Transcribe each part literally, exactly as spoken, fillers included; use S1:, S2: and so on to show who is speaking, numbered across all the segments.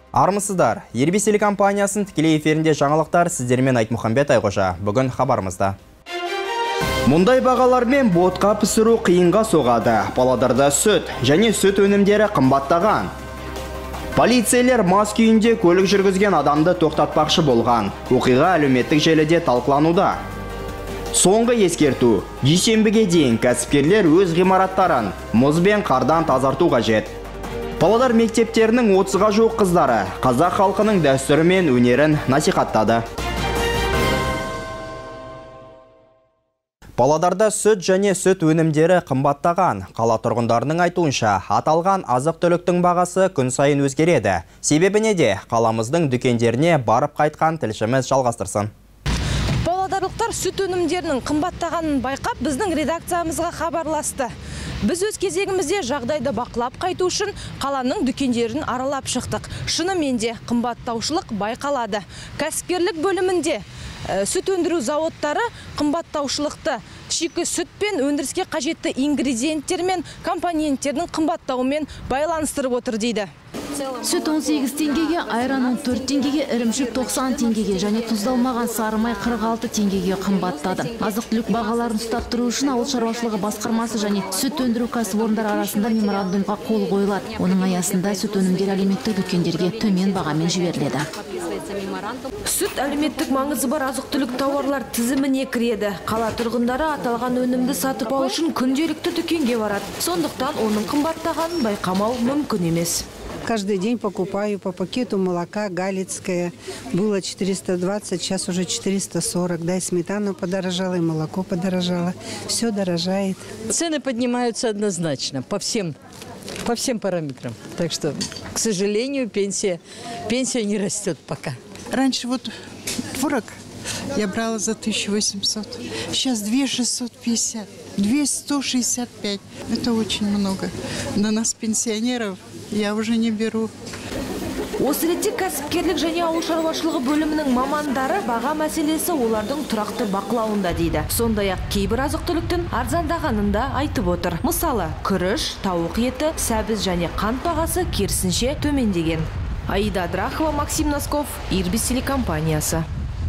S1: Армысыздар, Ербис телекомпаниясын тікелей эфирінде жаңалықтар сіздермен Айтмұхамбет Айқожа. Бүгін хабарымызда. Мұндай бағалармен ботқа пісіру қиынға соғады. Павлодарда сүт және сүт өнімдері қымбаттаған. Полицейлер мас күйінде көлік жүргізген адамды тоқтатпақшы болған. Оқиға әлеуметтік желіде талқылануда. Соңғы ескерту, дүйсенбіге дейін кәсіпкерлер өз ғимараттарын мұз бен қардан тазарту қажет. Павлодар мектептерінің отызға жуық қыздары қазақ халқының дәстүрі мен өнерін насихаттады. Павлодарда сүт және сүт өнімдері қымбаттаған. Қала тұрғындарының айтуынша, аталған азық-түліктің бағасы күн сайын өзгереді. Себебі неде? Қаламыздың дүкендеріне барып қайтқан тілшіміз жалғастырсын.
S2: Павлодарлықтар сүт өнімдерінің қымбаттағанын байқап, біздің редакциямызға хабарласты. Біз өз кезегімізде жағдайды бақылап қайту үшін қаланың дүкендерін аралап шықтық. Шынымен де қымбаттаушылық байқалады. Кәсіпкерлік бөлімінде сүт өндіру зауыттары қымбаттаушылықты шикі сүт пен өндіріске қажетті ингредиенттер мен компоненттердің қымбаттауымен байланыстырып отыр дейді.
S3: Сүт он сегіз теңгеге, айран он төрт теңгеге, ірімшік тоқсан теңгеге және тұздалмаған сарымай қырық алты теңгеге қымбаттады. Азық-түлік бағаларын ұстап тұру үшін ауыл шаруашылығы басқармасы және сүт өндіру кәсіпорындары арасында меморандумға қол қойылады. Оның аясында сүт өнімдері әлеуметтік дүкендерге төмен бағамен жіберіледі.
S2: Сүт әлеуметтік маңызы бар азық-түлік тауарлар тізіміне кіреді. Қала тұрғындары аталған өнімді сатып алу үшін күнделікті дүкенге барады. Сондықтан оның қымбаттағанын байқамау мүмкін емес.
S4: Каждый день покупаю по пакету молока галицкое. Было четыреста двадцать, сейчас уже четыреста сорок. Да, и сметану подорожала, и молоко подорожало. Все дорожает.
S5: Цены поднимаются однозначно по всем, по всем параметрам. Так что, к сожалению, пенсия, пенсия не растет пока.
S6: Раньше вот творог я брала за тысячу восемьсот. Сейчас две тысячи шестьсот пятьдесят. две тысячи сто шестьдесят пять. Это очень много. На нас, пенсионеров, я уже не беру.
S2: Осы ретте кәсіпкерлік және ауыл шаруашылығы бөлімінің мамандары баға мәселесі олардың тұрақты бақылауында дейді. Сондай-ақ кейбір азық-түліктің арзандағанын да айтып отыр. Мысалы, күріш, тауық еті, сәбіз және қант бағасы керісінше төмендеген. Аида Драхова, Максим Носков, Ербис телекомпаниясы.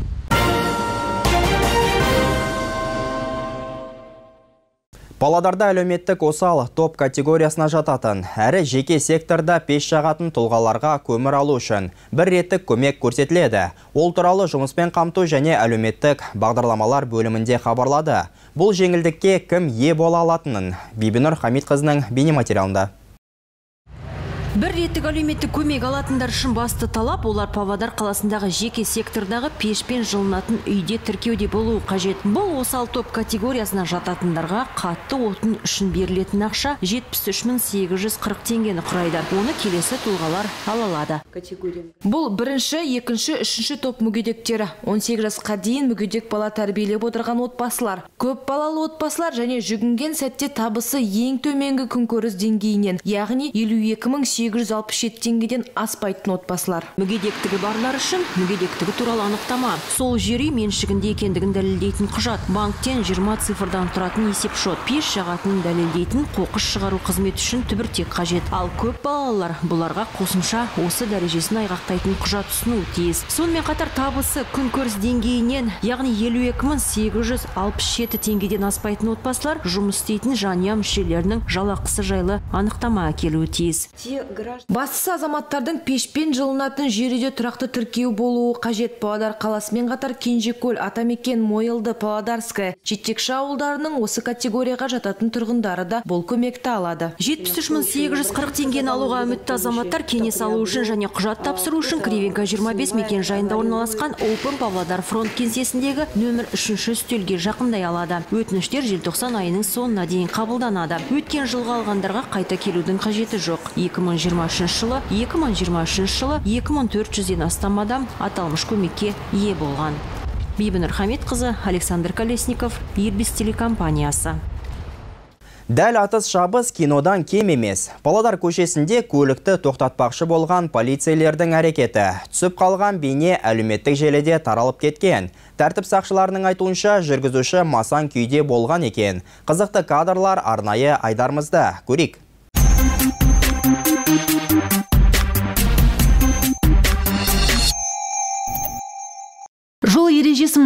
S1: Павлодарда әлеуметтік осал топ категориясына жататын, әрі жеке секторда пеш жағатын тұлғаларға көмір алу үшін бір реттік көмек көрсетіледі. Ол туралы жұмыспен қамту және әлеуметтік бағдарламалар бөлімінде хабарлады. Бұл жеңілдікке кім ие бола алатынын Бибинур Хамитқызының бейнематериалында.
S3: Бір реттік әлеуметтік көмек алатындар үшін басты талап олар Павлодар қаласындағы жеке сектордағы пешпен жылынатын үйде тіркеуде болуы қажет. Бұл осал топ категориясына жататындарға қатты отын үшін берілетін ақша жетпіс үш мың сегіз жүз қырық теңгені құрайды. Оны келесі тұлғалар ала алады.
S2: Бұл бірінші, екінші, үшінші топ мүгедектері. он сегіз жасқа дейін мүгедек бала тәрбиелеп отырған отбасылар. Көп балалы отбасылар және жүгінген сәтте табысы ең төменгі күнкөріс деңгейінен, яғни елу екі мың сегіз жүз алпыс жеті теңгеден аспайтын отбасылар.
S3: Мүгедектігі барлар үшін мүгедектігі туралы анықтама. Сол жер үй меншігінде екендігін дәлелдейтін құжат. Банктен жиырма цифрдан тұратын есеп-шот. Пеш жағатынын дәлелдейтін қоқыс шығару қызмет үшін түбіртек қажет. Ал көп балалар бұларға қосымша осы дәрежесін айғақтайтын құжат ұсыну тиіс. Сонымен қатар табысы күнкөріс деңгейінен, яғни елу екі мың сегіз жүз алпыс жеті теңгеден аспайтын отбасылар жұмыс істейтін жанұя мүшелерінің жалақысы жайлы анықтама әкелуі тиіс.
S2: Бастысы азаматтардың пешпен жылынатын жерде тұрақты тіркеу болуы қажет. Павлодар қаласымен қатар Кенжекөл, Атамекен, Мойылды, Павлодарская, жетекші ауылдарының осы категорияға жататын тұрғындары да бұл көмекті алады.
S3: жетпіс үш мың сегіз жүз қырық теңгені алуға үмітті азаматтар кеңес алу үшін және құжат тапсыру үшін Кривенко жиырма бес мекен жайында орналасқан Open Павлодар фронт кеңсесіндегі нөмір үшінші үстелге жақындай алады. Өтініштер желтоқсан айының соңына дейін қабылданады. Өткен жылға алғандарға қайта келудің қажеті жоқ. екі мың жиырма үшінші жылы, екі мың жиырма үшінші жылы екі мың төрт жүзден астам адам аталмыш көмекке ие болған. Бибинур Хамитқызы, Александр Колесников, Ербис телекомпаниясы.
S1: Дәл атыс шабыс кинодан кем емес. Павлодар көшесінде көлікті тоқтатпақшы болған полицейлердің әрекеті. Түсіп қалған бейне әлеуметтік желіде таралып кеткен. Тәртіп сақшыларының айтуынша жүргізуші масан күйде болған екен. Қызықты кадрлар арнайы айдарымызда. Көрейік.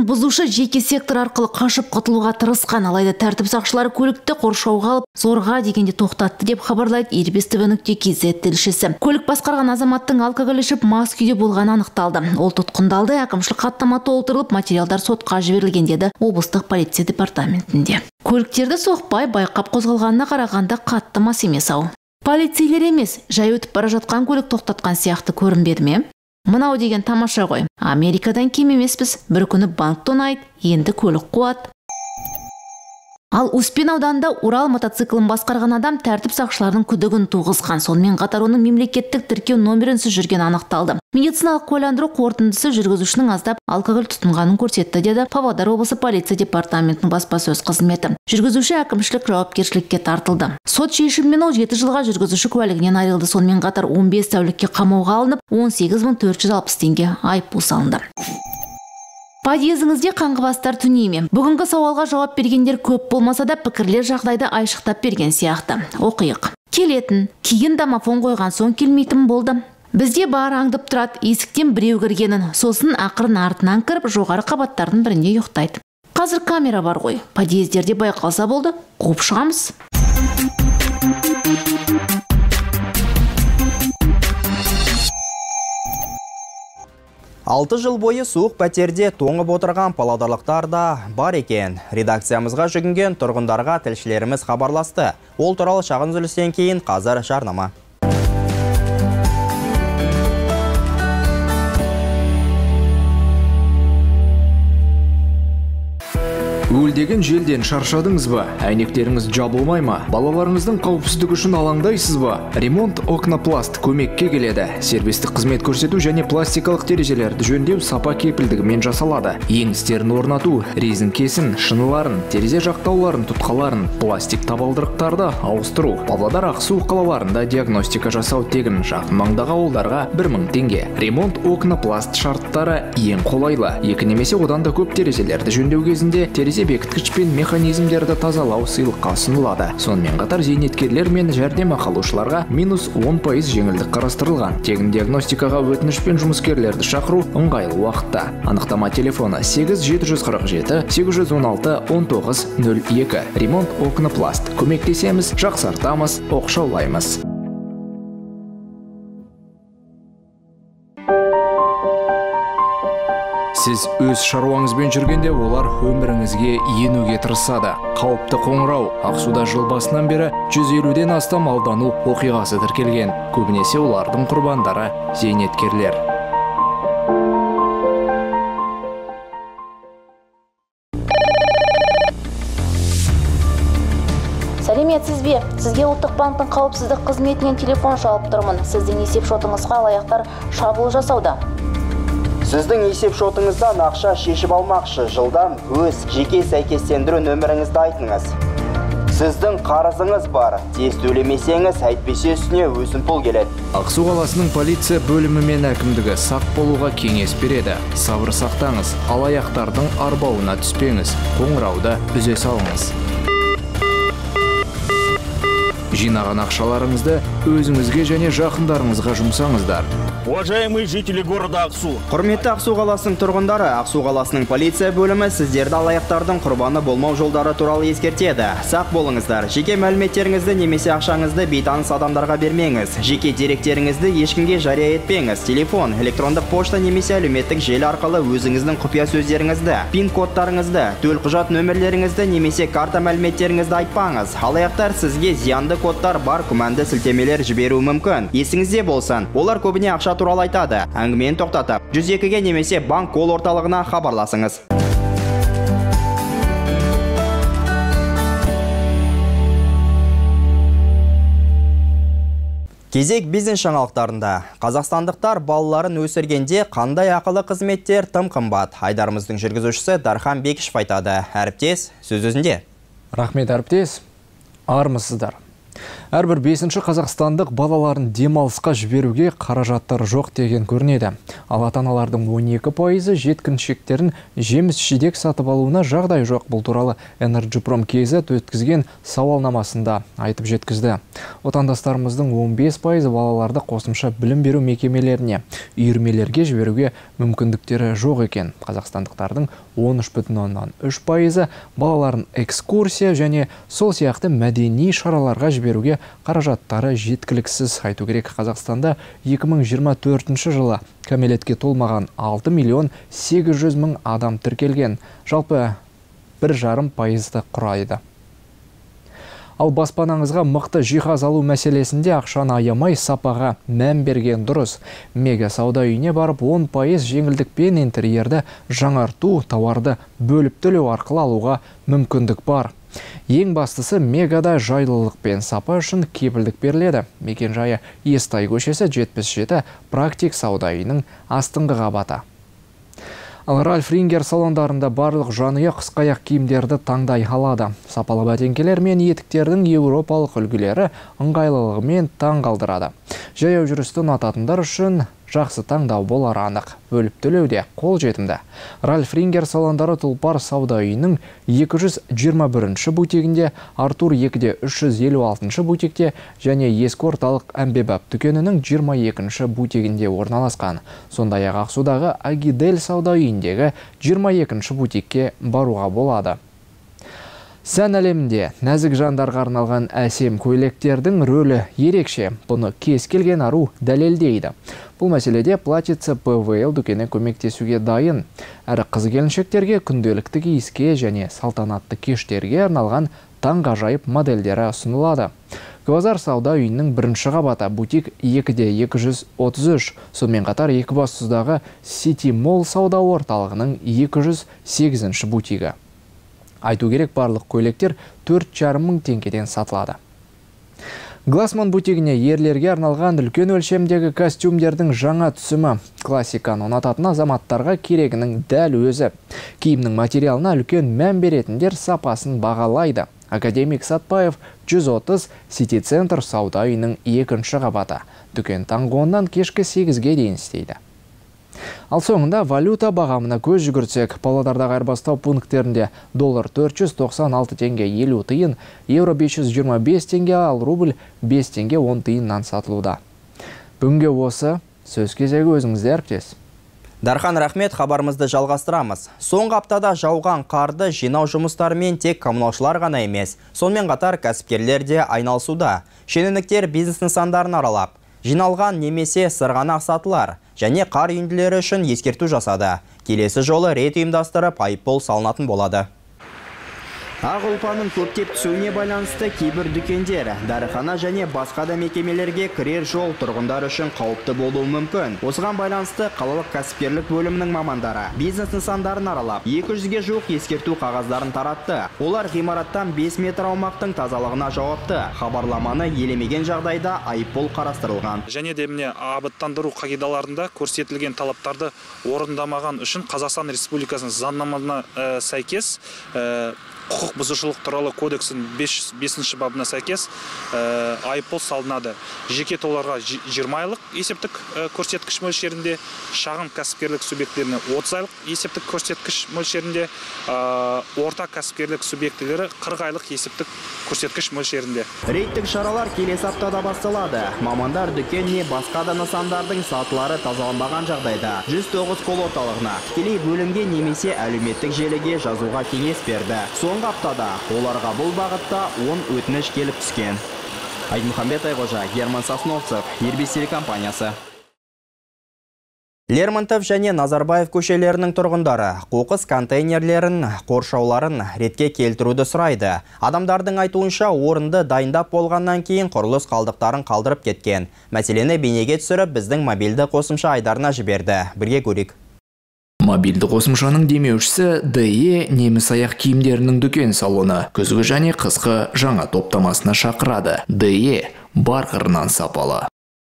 S3: заңын бұзушы жеке сектор арқылы қашып құтылуға тырысқан, алайда тәртіп сақшылары көлікті қоршауға алып, зорға дегенде тоқтатты деп хабарлайды ирбис тэ вэ нүкте кз тілшісі. Көлік басқарған азаматтың алкоголь ішіп мас күйде болғаны анықталды. Ол тұтқындалды, әкімшілік хаттама толтырылып, материалдар сотқа жіберілген деді облыстық полиция департаментінде. Көліктерді соқпай байқап қозғалғанына қарағанда қатты мас емес ау. Полицейлер емес, жай өтіп бара жатқан көлік тоқтатқан сияқты көрінбеді ме? Мынау деген тамаша ғой. Америкадан кем емеспіз. Бір күні банк тонайды, енді көлік қуат. Ал Успен ауданында Урал мотоциклін басқарған адам тәртіп сақшыларының күдігін туғызған. Сонымен қатар оның мемлекеттік тіркеу номерінсіз жүрген анықталды. Медициналық куәландыру қорытындысы жүргізушінің аздап алкоголь тұтынғанын көрсетті, деді Павлодар облысы полиция департаментінің баспасөз қызметі. Жүргізуші әкімшілік жауапкершілікке тартылды. Сот шешімімен ол жеті жылға жүргізуші куәлігінен айырылды. Сонымен қатар он бес тәулікке қамауға алынып, он сегіз мың төрт жүз алпыс теңге айыппұл салынды. Подъезіңізде қаңғыбастар түней ме? Бүгінгі сауалға жауап бергендер көп болмаса да пікірлер жағдайды айшықтап берген сияқты. Оқиық. Келетін, кейін домофон қойған соң келмейтін болды. Бізде бар аңдып тұрады, есіктен біреу кіргенін, сосын ақырын артынан кіріп, жоғары қабаттардың бірінде ұйықтайды. Қазір камера бар ғой, подъездерде байқалса болды, қуып шығамыз.
S1: Алты жыл бойы суық пәтерде тоңып отырған павлодарлықтар да бар екен. Редакциямызға жүгінген тұрғындарға тілшілеріміз хабарласты. Ол туралы шағын үзілістен кейін қазір жарнама.
S7: Өлдеген желден шаршадыңыз ба? Әйнектеріңіз жабылмай ма? Балаларыңыздың қауіпсіздігі үшін алаңдайсыз ба? Ремонт Окнопласт көмекке келеді. Сервистік қызмет көрсету және пластикалық терезелерді жөндеу сапа кепілдігімен жасалады. Еңістерін орнату, резинкесін, шыныларын, терезе жақтауларын, тұтқаларын, пластик табалдырықтарды ауыстыру. Павлодар, Ақсу қалаларында диагностика жасау тегін, жақын маңдағы ауылдарға бір мың теңге. Ремонт Окнопласт шарттары ең қолайлы. Екі немесе одан да көп терезелерді жөндеу кезінде терезе бекіткіш пен механизмдерді тазалау сыйлыққа ұсынылады. Сонымен қатар зейнеткерлер мен жәрдемақы алушыларға минус он пайыз жеңілдік қарастырылған. Тегін диагностикаға өтініш пен жұмыскерлерді шақыру ыңғайлы уақытта. Анықтама телефоны сегіз жеті жүз қырық жеті сегіз жүз он алты он тоғыз нөл екі. Ремонт Окнопласт. Көмектесеміз, жақсартамыз, оқшаулаймыз. Сіз өз шаруаңызбен жүргенде олар өміріңізге енуге тырысады. Қауіпті қоңырау. Ақсуда жыл басынан бері жүз елуден астам алдану оқиғасы тіркелген. Көбінесе олардың құрбандары зейнеткерлер.
S8: Сәлеметсіз бе? Сізге ұлттық банктың қауіпсіздік қызметінен телефон шалып тұрмын. Сіздің есеп шотыңызға алаяқтар шабуыл жасауда.
S1: Сіздің есеп шотыңыздан ақша шешіп алмақшы, жылдан өз жеке сәйкестендіру нөміріңізді айтыңыз. Сіздің қарызыңыз бар, тез төлемесеңіз, әйтпесе үстіне өсімпұл келеді.
S7: Ақсу қаласының полиция бөлімі мен әкімдігі сақ болуға кеңес береді. Сабыр сақтаңыз, алаяқтардың арбауына түспеңіз, қоңырауды үзе салыңыз. Жинаған ақшаларыңызды өзіңізге және жақындарыңызға жұмсаңыздар.
S9: Уважаемые жители города Ақсу.
S1: Құрметті Ақсу қаласының тұрғындары, Ақсу қаласының полиция бөлімі сіздерді алаяқтардың құрбаны болмау жолдары туралы ескертеді. Сақ болыңыздар. Жеке мәліметтеріңізді немесе ақшаңызды бейтаныс адамдарға бермеңіз. Жеке деректеріңізді ешкімге жария етпеңіз. Телефон, электрондық пошта немесе әлеуметтік желі арқылы өзіңіздің құпия сөздеріңізді, пин-кодтарыңызды, төлқұжат нөмірлеріңізді немесе карта мәліметтеріңізді айтпаңыз. Алаяқтар сізге зиянды кодтар бар күмәнді сілтемелер жіберуі мүмкін. Есіңізде болсын, олар көбіне ақша туралы айтады. Әңгімені тоқтатып, жүз екіге немесе банк кол орталығына хабарласыңыз. Кезек бизнес жаңалықтарында. Қазақстандықтар балаларын өсіргенде қандай ақылы қызметтер тым қымбат? Айдарымыздың жүргізушісі Дархан Бекішев айтады. Әріптес, сөз өзінде.
S10: Рахмет, әріптес. Армысыздар. Әрбір бесінші қазақстандық балаларын демалысқа жіберуге қаражаттары жоқ деген көрінеді. Ал ата-аналардың он екі пайызы жеткіншектерін жеміс-жидек сатып алуына жағдай жоқ. Бұл туралы Энерджипром кз өткізген сауалнамасында айтып жеткізді. Отандастарымыздың он бес пайызы балаларды қосымша білім беру мекемелеріне, үйірмелерге жіберуге мүмкіндіктері жоқ екен. Қазақстандықтардың он үш бүтін оннан үш пайызы, балаларын экскурсия және сол сияқты мәдени шараларға жіберуге қаражаттары жеткіліксіз. Айту керек, Қазақстанда екі мың жиырма төртінші жылы кәмелетке толмаған алты миллион сегіз жүз мың адам тіркелген. Жалпы бір жарым пайызды құрайды. Ал баспанаңызға мықты жиһаз алу мәселесінде ақшаны аямай сапаға мән берген дұрыс. Мега сауда үйіне барып он пайыз жеңілдікпен интерьерді жаңарту, тауарды бөліп төлеу арқылы алуға мүмкіндік бар. Ең бастысы мегада жайлылық пен сапа үшін кепілдік беріледі. Мекен жайы Естай көшесі жетпіс жеті практик сауда үйінің астыңғы қабаты. Ал Ральф Рингер салондарында барлық жанұя қысқаяқ киімдерді таңдай алады. Сапалы бәтеңкелер мен етіктердің еуропалық үлгілері ыңғайлылығымен таң қалдырады. Жаяу жүрісті ұнататындар үшін жақсы таңдау болар анық. Бөліп төлеуде қол жетімді. Ральф Рингер салондары Тұлпар сауда үйінің екі жүз жиырма бірінші бутигінде, Артур екіде үш жүз елу алтыншы бутикте және ескі орталық әмбебап дүкенінің жиырма екінші бутигінде орналасқан. Сондай-ақ Ақсудағы Агидель сауда үйіндегі жиырма екінші бутикке баруға болады. Сән әлемінде нәзік жандарға арналған әсем көйлектердің рөлі ерекше. Бұны кез келген ару дәлелдейді. Бұл мәселеде Платьице пэ вэ эл дүкені көмектесуге дайын. Әрі қыз-келіншектерге күнделікті киіске және салтанатты кештерге арналған таңғажайып модельдері ұсынылады. Квазар сауда үйінің бірінші қабаты бутик екіде екі жүз отыз үш, сонымен қатар Екібастұздағы Сити Молл сауда орталығының екі жүз сегізінші бутигі. Айту керек, барлық көйлектер төрт жарым мың теңгеден сатылады. Глассман бутигіне ерлерге арналған үлкен өлшемдегі костюмдердің жаңа түсімі. Классиканы ұнататын азаматтарға керегінің дәл өзі. Киімнің материалына үлкен мән беретіндер сапасын бағалайды. Академик Сатпаев жүз отыз Сити Центр сауда үйінің екінші қабаты. Дүкен таңғы оннан кешкі сегізге дейін істейді. Ал соңында валюта бағамына көз жүгіртсек, Павлодардағы айырбастау пункттерінде доллар төрт жүз тоқсан алты теңге елу тиын, евро бес жүз жиырма бес теңге, ал рубль бес теңге он тиыннан сатылуда. Бүгінге осы, сөз кезегі өзіңізде әріптес.
S1: Дархан, рахмет, хабарымызды жалғастырамыз. Соңғы аптада жауған қарды жинау жұмыстарымен тек коммуналшылар ғана емес, сонымен қатар кәсіпкерлер де айналысуда. Шенеуніктер бизнес нысандарын аралап, жиналған немесе сырғанақ сатылар және қар үйінділері үшін ескерту жасады. Келесі жолы рейд ұйымдастырып айыппұл салынатын болады. Ақ ұлпаның көптеп түсуіне байланысты кейбір дүкендер, дәріхана және басқа да мекемелерге кірер жол тұрғындар үшін қауіпті болуы мүмкін. Осыған байланысты қалалық кәсіпкерлік бөлімінің мамандары бизнес нысандарын аралап, екі жүзге жуық ескерту қағаздарын таратты. Олар ғимараттан бес метр аумақтың тазалығына жауапты. Хабарламаны елемеген жағдайда айыппұл қарастырылған.
S11: Және де міне абаттандыру қағидаларында көрсетілген талаптарды орындамаған үшін Қазақстан Республикасының заңнамасына ә, сәйкес ә, құқық бұзушылық туралы кодексінің бесінші бабына сәйкес ә, айыппұл салынады. Жеке тұлғаларға жиырма айлық есептік ә, көрсеткіш мөлшерінде, шағын кәсіпкерлік субъектілеріне отыз айлық есептік көрсеткіш мөлшерінде, ә, орта кәсіпкерлік субъектілері қырық айлық есептік көрсеткіш мөлшерінде.
S1: Рейдтік шаралар келесі аптада басталады. Мамандар дүкен не басқа да нысандардың сатылары тазаланбаған жағдайда жүз тоғыз кол орталығына тікелей бөлімге немесе әлеуметтік желіге жазуға кеңес берді. Соңғы аптада оларға бұл бағытта он өтініш келіп түскен. Айтмұхамбет Айғожа, Герман Сосновцев, Ербис телекомпаниясы. Лермонтов және Назарбаев көшелерінің тұрғындары қоқыс контейнерлерін, қоршауларын ретке келтіруді сұрайды. Адамдардың айтуынша орынды дайындап болғаннан кейін құрылыс қалдықтарын қалдырып кеткен. Мәселені бейнеге түсіріп біздің мобильді қосымша айдарына жіберді. Бірге көрейік.
S7: Мобильді қосымшаның демеушісі дэ е неміс аяқ киімдерінің дүкен салоны күзгі және қысқы жаңа топтамасына шақырады. дэ е бар қырынан сапалы.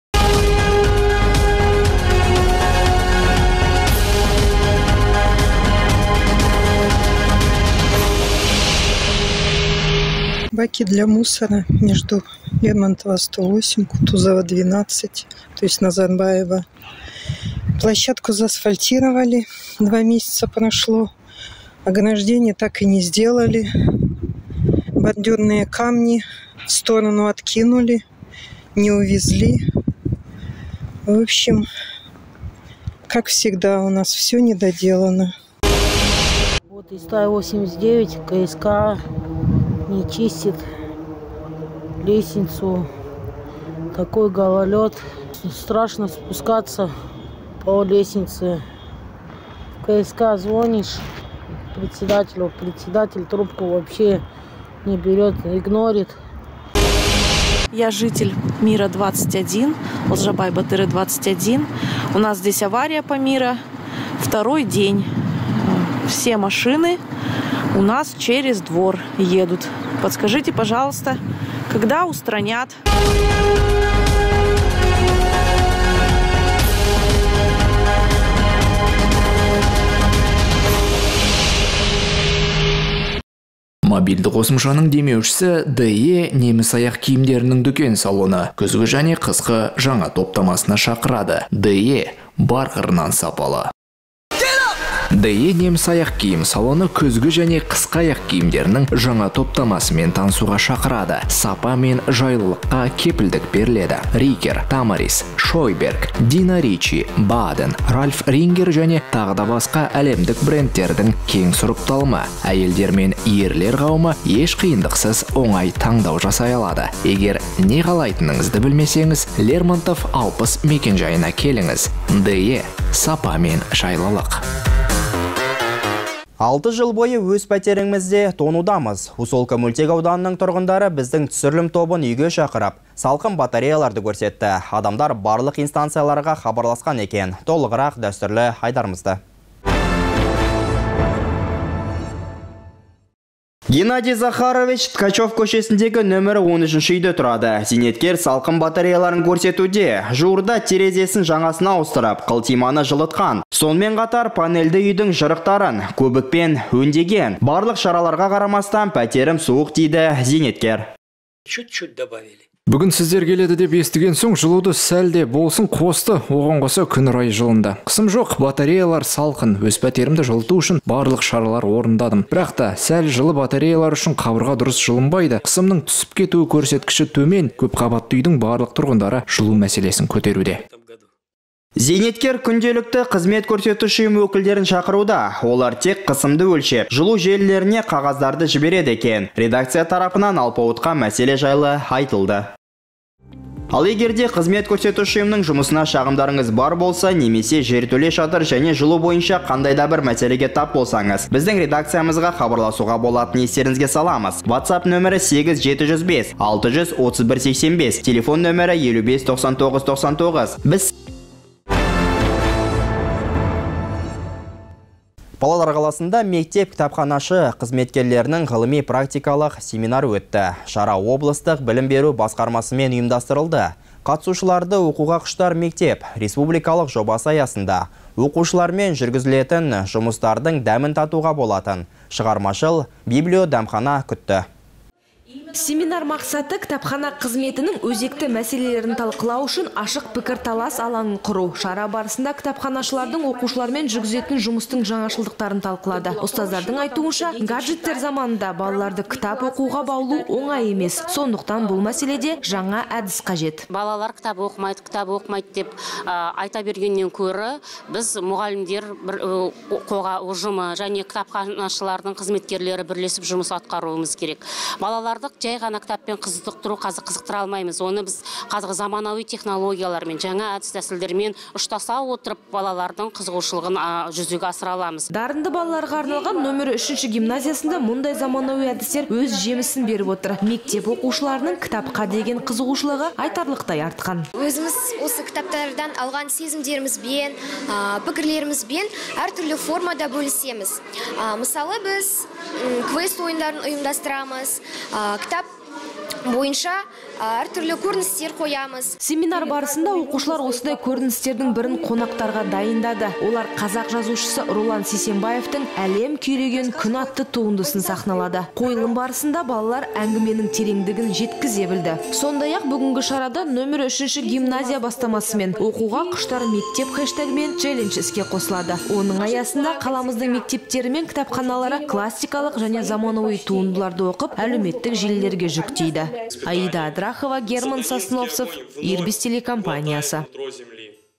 S12: Баки для мусора между Лермонтова сто восемь, Кутузова двенадцать, то есть Назарбаева. Площадку заасфальтировали, два месяца прошло, ограждение так и не сделали. Бордюрные камни в сторону откинули, не увезли. В общем, как всегда, у нас все недоделано.
S13: триста восемьдесят девять, КСК не чистит лестницу. Такой гололед. Страшно спускаться по лестнице. В КСК звонишь председателю, председатель трубку вообще не берет, игнорит.
S14: Я житель Мира двадцать один, Олжабай Батыры двадцать один. У нас здесь авария по Мира. Второй день. Все машины у нас через двор едут. Подскажите, пожалуйста, когда устранят?
S7: Мобильді қосымшаның демеушісі ДЕ неміс аяқ киімдерінің дүкен салоны күзгі және қысқы жаңа топтамасына шақырады. ДЕ бар қырынан сапалы. ДЕ неміс аяқ киім салоны күзгі және қысқы аяқ киімдерінің жаңа топтамасымен танысуға шақырады. Сапа мен жайлылыққа кепілдік беріледі. Рикер, Тамарис, Шойберг, Дина Ричи, Баден, Ральф Рингер және тағы да басқа әлемдік брендтердің кең сұрыпталымы. Әйелдер мен ерлер қауымы еш қиындықсыз оңай таңдау жасай алады. Егер не қалайтыныңызды білмесеңіз, Лермонтов алпыс мекенжайына келіңіз. ДЕ сапа мен жайлылық.
S1: Алты жыл бойы өз пәтеріңізде тонудамыз. Усолка мөлтек ауданының тұрғындары біздің түсірілім тобын үйге шақырып, салқын батареяларды көрсетті. Адамдар барлық инстанцияларға хабарласқан екен. Толығырақ дәстүрлі айдарымызды. Геннадий Захарович Ткачев көшесіндегі нөмірі он үшінші үйде тұрады. Зейнеткер салқын батареяларын көрсетуде. Жуырда терезесін жаңасына ауыстырып, қылтиманы жылытқан. Сонымен қатар панельді үйдің жырықтарын көбікпен өндеген. Барлық шараларға қарамастан пәтерім суық дейді зейнеткер.
S15: Чуть-чуть добавили.
S7: Бүгін сіздер келеді деп естіген соң жылуды сәлде болсын қосты, оған қоса күн райы жылынды. Қысым жоқ, батареялар салқын, өз пәтерімді жылыту үшін барлық шаралар орындадым. Бірақ та сәл жылы батареялар үшін қабырға дұрыс жылынбайды. Қысымның түсіп кетуі көрсеткіші төмен, көп қабатты үйдің барлық тұрғындары жылу мәселесін көтеруде.
S1: Зейнеткер күнделікті қызмет көрсетуші ұйым өкілдерін шақыруда. Олар тек қысымды өлшеп, жылу желілеріне қағаздарды жібереді екен. Редакция тарапынан алпауытқа мәселе жайлы айтылды. Ал егерде қызмет көрсетуші ұйымның жұмысына шағымдарыңыз бар болса, немесе жертөле шатыр және жылу бойынша қандай да бір мәселеге тап болсаңыз, біздің редакциямызға хабарласуға болатын естеріңізге саламыз. WhatsApp нөмірі сегіз жеті жүз бес алты жүз отыз бір сексен бес, телефон нөмірі елу бес тоқсан тоғыз тоқсан тоғыз. Біз Павлодар қаласында мектеп кітапханашы қызметкерлерінің ғылыми практикалық семинар өтті. Шара облыстық білім беру басқармасымен ұйымдастырылды. Қатысушыларды оқуға құштар мектеп республикалық жобасы аясында оқушылармен жүргізілетін жұмыстардың дәмін татуға болатын шығармашыл библиодәмхана күтті.
S2: Семинар мақсаты кітапхана қызметінің өзекті мәселелерін талқылау үшін ашық пікірталас алаңын құру. Шара барысында кітапханашылардың оқушылармен жүргізетін жұмыстың жаңашылдықтарын талқылады. Ұстаздардың айтуынша, гаджеттер заманында балаларды кітап оқуға баулу оңай емес. Сондықтан бұл мәселеде жаңа әдіс қажет.
S16: Балалар кітап оқымайды, кітап оқымайды деп айта бергеннен көрі, біз мұғалімдер қоға ұжымы және кітапханашылардың қызметкерлері бірлесіп жұмыс атқаруымыз керек. Балаларды жай ғана кітаппен қызықтыру қазір қызықтыра алмаймыз. Оны біз қазір заманауи технологиялармен, жаңа әдіс тәсілдермен ұштаса отырып балалардың қызығушылығын жүзеге асыра аламыз.
S2: Дарынды балаларға арналған нөмірі үшінші гимназиясында мұндай заманауи әдістер өз жемісін беріп отыр. Мектеп оқушыларының кітапқа деген қызығушылығы айтарлықтай артқан.
S17: Өзіміз осы кітаптардан алған сезімдерімізбен, пікірлерімізбен әртүрлі формада бөлісеміз. Мысалы біз квест ойындарын ұйымдастырамыз, кітап бойынша әртүрлі көріністер қоямыз.
S2: Семинар барысында оқушылар осындай көріністердің бірін қонақтарға дайындады. Олар қазақ жазушысы Ролан Сисенбаевтың «Әлем күйреген күн» атты туындысын сахналады. Қойылым барысында балалар әңгіменің тереңдігін жеткізе білді. Сондай-ақ бүгінгі шарада нөмір үшінші гимназия бастамасымен оқуға құштар мектеп хэштегімен челлендж іске қосылады. Оның аясында қаламыздың мектептері мен кітапханалары классикалық және заманауи туындыларды оқып, әлеуметтік желілерге жүктейді. Аида Адрахова, Герман Сосновцев, Ирбис телекомпаниясы.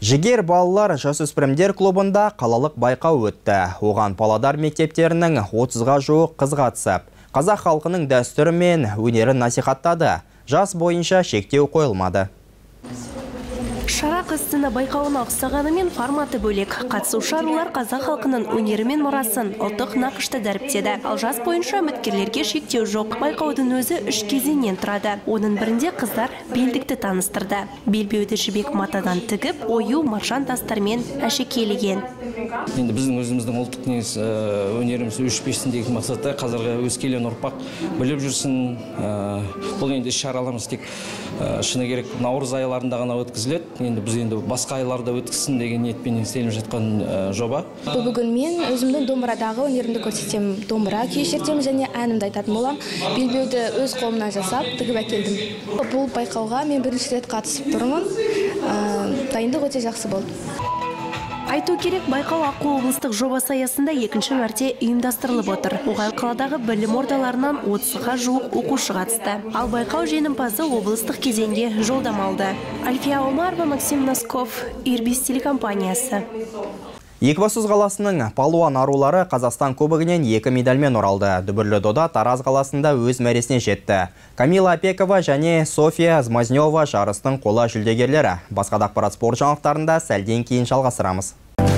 S1: Жігер балалар жасөспірімдер клубында қалалық байқау өтті. Оған Павлодар мектептерінің отызға жуық қыз қатысып, қазақ халқының дәстүрі мен өнерін насихаттады. Жас бойынша шектеу қойылмады.
S3: Шара қыстына байқауына ұқсағанымен форматы бөлек. Қатысушы арулар қазақ халқының өнері мен мұрасын ұлттық нақышты дәріптеді. Ал жас бойынша үміткерлерге шектеу жоқ. Байқаудың өзі үш кезеңнен тұрады. Оның бірінде қыздар белдікті таныстырды. Белбеуді жібек матадан тігіп, ою маржан тастармен әшекейлеген.
S18: Енді біздің өзіміздің ұлттық негіз өнеріміз өшпесін деген мақсатта қазіргі өскелең ұрпақ біліп жүрсін. Бұл енді іс-шараларымыз тек шыны керек наурыз айларында ғана өткізіледі. Енді біз енді басқа айларда өткізсін деген ниетпен істеліп жатқан жоба.
S17: Бүгін мен өзімнің домбырадағы өнерімді көрсетемін. Домбыра күй шертемін және әнімді айтатын боламын. Белбеуді өз қолымнан жасап, тігіп әкелдім. Бұл байқауға мен бірінші рет қатысып тұрмын. Дайындық өте жақсы болды.
S3: Айту керек, байқау Аққу облыстық жобасы аясында екінші мәрте ұйымдастырылып отыр. Оған қаладағы білім ордаларынан отызға жуық оқушы қатысты. Ал байқау жеңімпазы облыстық кезеңге жолдама алды. Альфия Омарова, Максим Носков, Ирбис телекомпаниясы.
S1: Екібастұз қаласының палуан арулары Қазақстан кубогінен екі медальмен оралды. Дүбірлі дода Тараз қаласында өз мәресіне жетті. Камила Апекова және София Змазнева жарыстың қола жүлдегерлері. Басқа да ақпарат спорт жаңалықтарында сәлден кейін жалғастырамыз.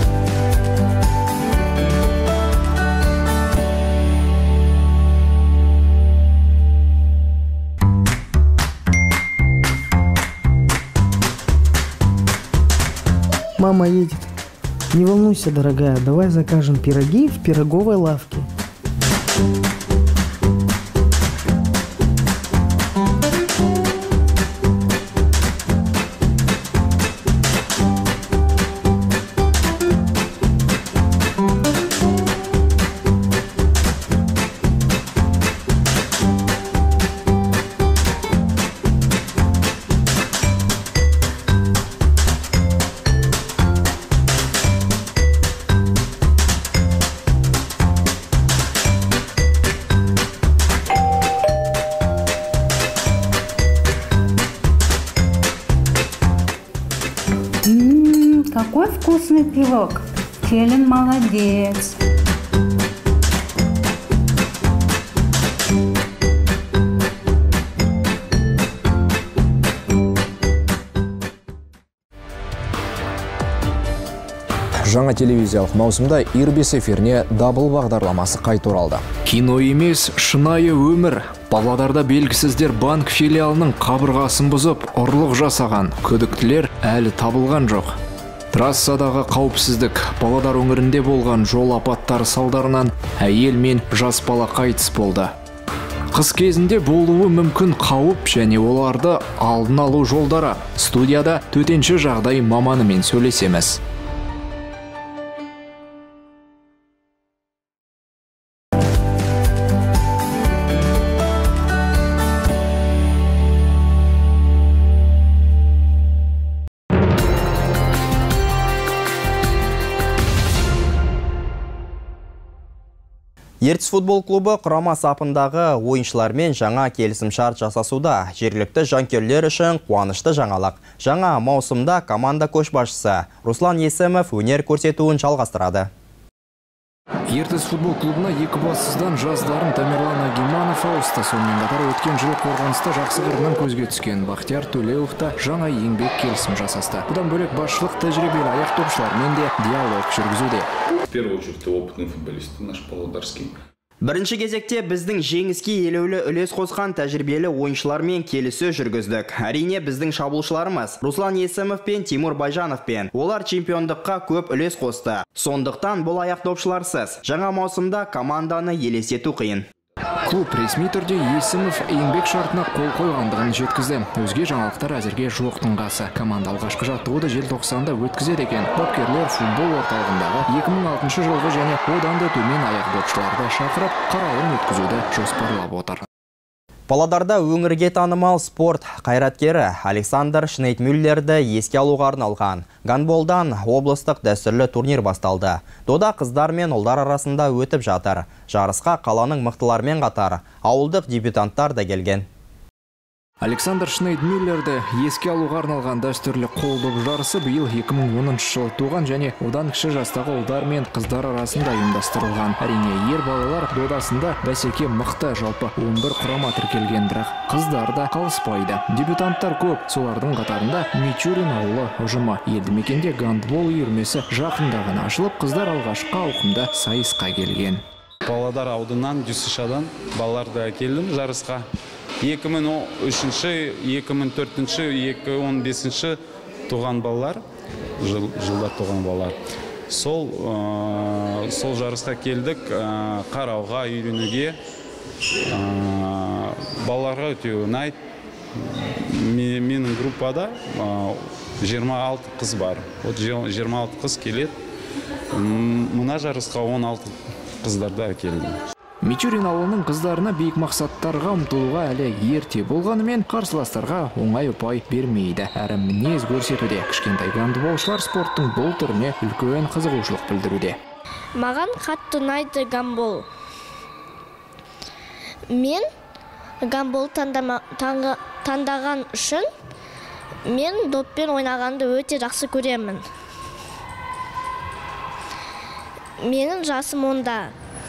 S19: Мама едет. Не волнуйся, дорогая, давай закажем пироги в пироговой лавке.
S20: Какой вкусный пирог. Челен молодец.
S10: Жаңа телевизиялық маусымда Ирбис эфиріне дабыл бағдарламасы қайта оралды.
S7: Кино емес, шынайы өмір. Павлодарда белгісіздер банк филиалының қабырғасын бұзып, ұрлық жасаған күдіктілер әлі табылған жоқ. Трассадағы қауіпсіздік, Павлодар өңірінде болған жол апаттары салдарынан әйел мен жас бала қайтыс болды. Қыс кезінде болуы мүмкін қауіп және оларды алдын алу жолдары. Студияда төтенше жағдай маманымен сөйлесеміз.
S1: Ертіс футбол клубы құрама сапындағы ойыншылармен жаңа келісім шарт жасасуда. Жергілікті жанкүйерлер үшін қуанышты жаңалық. Жаңа маусымда команда көшбасшысы Руслан Есімов өнер көрсетуін жалғастырады.
S7: Ертіс футбол клубына Екібастұздан жаздарын Тамерлан Агиманов ауысты. Сонымен қатар өткен жылы қорғаныста жақсы қырынан көзге түскен Бақтияр Төлеуовта жаңа еңбек келісім жасасты. Бұдан бөлек басшылық тәжірибелі аяқ топшылармен де диалог жүргізуде.
S21: В первую очередь опытные футболисты, наш павлодарский.
S1: Бірінші кезекте біздің жеңіске елеулі үлес қосқан тәжірибелі ойыншылармен келісі жүргіздік. Әрине біздің шабуылшыларымыз Руслан Есімов пен Тимур Байжанов пен. Олар чемпиондыққа көп үлес қосты. Сондықтан бұл аяқтопшыларсыз. Жаңа маусымда команданы елестету қиын.
S7: Клуб ресми түрде Есімов еңбек шартына қол қойғандығын жеткізді. Өзге жаңалықтар әзірге жоқтың қасы. Команда алғашқы жаттығуды желтоқсанда өткізеді екен. Бапкерлер футбол орталығындағы екі мың алтыншы жылғы және одан да төмен аяқдопшыларды шақырып, қаралым өткізуді жоспарлап отыр.
S1: Павлодарда өңірге танымал спорт қайраткері Александр Шнейтмюллерді еске алуға арналған гандболдан облыстық дәстүрлі турнир басталды. Дода қыздар мен ұлдар арасында өтіп жатыр. Жарысқа қаланың мықтылармен қатар ауылдық дебютанттар да келген.
S7: Александр Шнейдмиллерді еске алуға арналған дәстүрлі қолдық жарысы биыл екі мың оныншы жылы туған және одан кіші жастағы ұлдар мен қыздар арасында ұйымдастырылған. Әрине, ер балалар додасында бәсеке мықты, жалпы он бір құрама тіркелген, бірақ қыздар да қалыспайды. Дебютанттар көп, солардың қатарында Мичурин ауылы ұжымы. Елді мекенде гандбол үйірмесі жақында ғана ашылып, қыздар алғашқы ауқымда сайысқа келген.
S4: Павлодар ауданынан Дюсышадан балаларды әкелдім жарысқа. екі мың үшінші, екі мың төртінші, екі мың он бесінші туған балалар, жылдар туған балалар. Сол, сол жарысқа келдік, қарауға, үйренуге, балаларға өте ұнайды. Менің группада жиырма алты қыз бар. жиырма алты қыз келеді. Мұна жарысқа он алты қыздарды әкелдім.
S7: Мичурин ауылының қыздарына биік мақсаттарға ұмтылуға әлі ерте болғанымен қарсыластарға оңай ұпай бермейді. Әрі мінез көрсетуде. Кішкентай гандболшылар спорттың бұл түріне үлкен қызығушылық білдіруде.
S22: Маған қатты ұнайды гандбол. Мен гандбол таңдаған үшін мен доппен ойнағанды өте жақсы көремін. Менің жасым онда.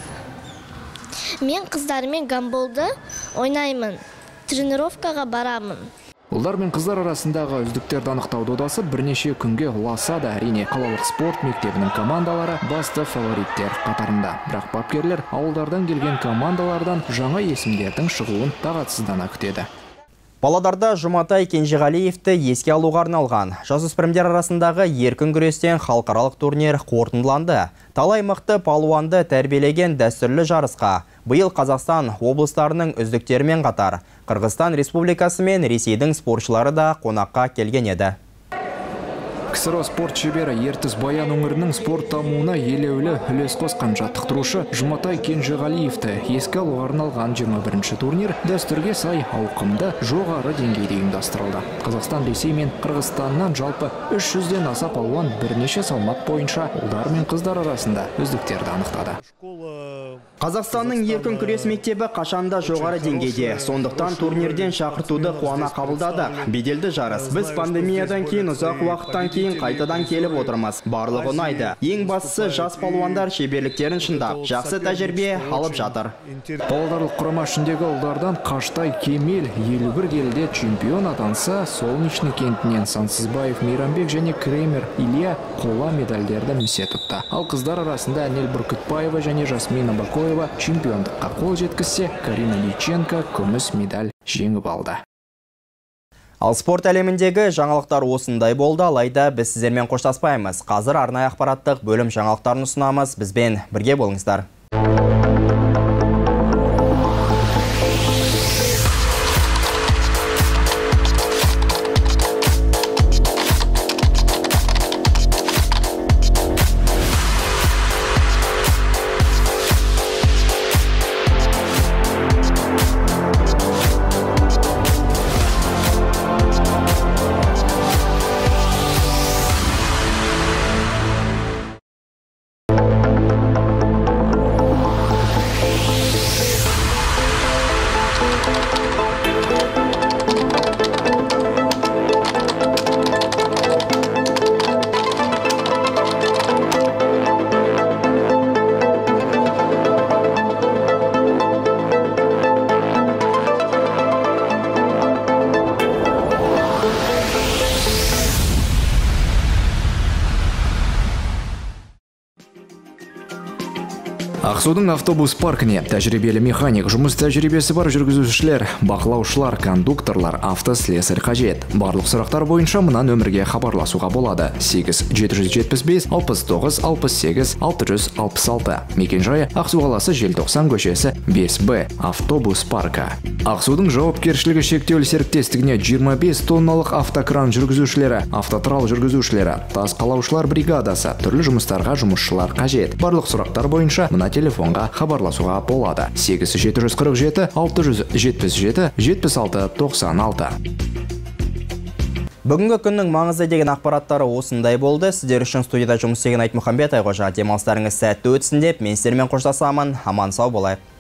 S22: Мен қыздармен гандболды ойнаймын, тренировкаға барамын.
S7: Ұлдар мен қыздар арасындағы үздіктерді анықтау додасы бірнеше күнге ұласады. Әрине, қалалық спорт мектебінің командалары басты фавориттер қатарында. Бірақ бапкерлер ауылдардан келген командалардан жаңа есімдердің шығуын тағатсыздана күтеді.
S1: Павлодарда Жұматай Кенжеғалиевті еске алуға арналған жасөспірімдер арасындағы еркін күрестен халықаралық турнир қорытындыланды. Талай мықты палуанды тәрбиелеген дәстүрлі жарысқа биыл Қазақстан облыстарының үздіктерімен қатар Қырғызстан Республикасы мен Ресейдің спортшылары да қонаққа келген еді.
S7: КСРО спорт шебері Ертіс Баян өңірінің спорт дамуына елеулі үлес қосқан жаттықтырушы Жұматай Кенжеғалиевті еске алуға арналған жиырма бірінші турнир дәстүрге сай ауқымды жоғары деңгейде ұйымдастырылды. Қазақстан, Ресей мен Қырғызстаннан жалпы үш жүзден аса палуан бірнеше салмақ бойынша ұлдар мен қыздар арасында үздіктерді анықтады.
S1: Қазақстанның еркін күрес мектебі қашанда жоғары деңгейде. Сондықтан турнирден шақыртуды қуана қабылдадық. Беделді жарыс. Біз пандемиядан кейін ұзақ уақыттан кейін қайтадан келіп отырмыз. Барлығы ұнайды. Ең бастысы жас палуандар шеберліктерін шыңдап, жақсы тәжірибе алып жатыр.
S7: Павлодарлық құрама ішіндегі ұлдардан Қаштай Кемел елу бір келіде чемпион атанса, Солнечный кентінен Сансызбаев Мейрамбек және Кремер Илья қола медальдерді місе тұтты. Ал қыздар арасында Әнел Бүркітбаева және Жасмина Бакоева чемпиондыққа қол жеткізсе, Карина Личенко күміс медаль жеңіп алды.
S1: Ал спорт әлеміндегі жаңалықтар осындай болды, алайда біз сіздермен қоштаспаймыз. Қазір арнайы ақпараттық бөлім жаңалықтарын ұсынамыз. Бізбен бірге болыңыздар.
S7: Ақсудың автобус паркіне тәжірибелі механик, жұмыс тәжірибесі бар жүргізушілер, бақылаушылар, кондукторлар, автослесарь қажет. Барлық сұрақтар бойынша мына нөмірге хабарласуға болады. сегіз жеті жүз жетпіс бес алпыс тоғыз алпыс сегіз алты жүз алпыс алты. Мекен-жайы Ақсу қаласы Желтоқсан көшесі бес Б, автобус паркі. Ақсудың жауапкершілігі шектеулі серіктестігіне жиырма бес тонналық автокран жүргізушілері, автотрал жүргізушілері, тас қалаушылар бригадасы, түрлі жұмыстарға жұмысшылар қажет. Барлық сұрақтар бойынша мына телефонға хабарласуға болады. сегіз жеті жүз қырық жеті алты жүз жетпіс жеті жетпіс алты тоқсан алты.
S1: Бүгінгі күннің маңызды деген ақпараттары осындай болды. Сіздер үшін студияда жұмыс істеген Айтмұхамбет Айқожа. Демалыстарыңыз сәтті өтсін деп мен сіздермен қоштасамын. Аман сау болайық.